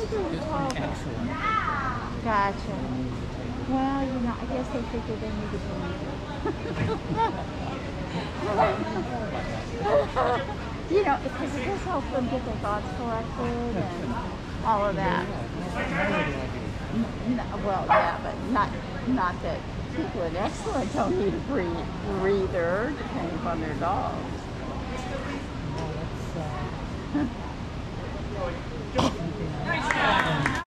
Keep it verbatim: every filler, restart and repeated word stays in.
Oh, Excellent. gotcha. Well, you know, I guess they figured they needed to You know, because it does help them get their thoughts collected and all of that. N- well, yeah, but not not that people in excellent don't need a breathe, breather, depending upon their dogs. Well, that's uh,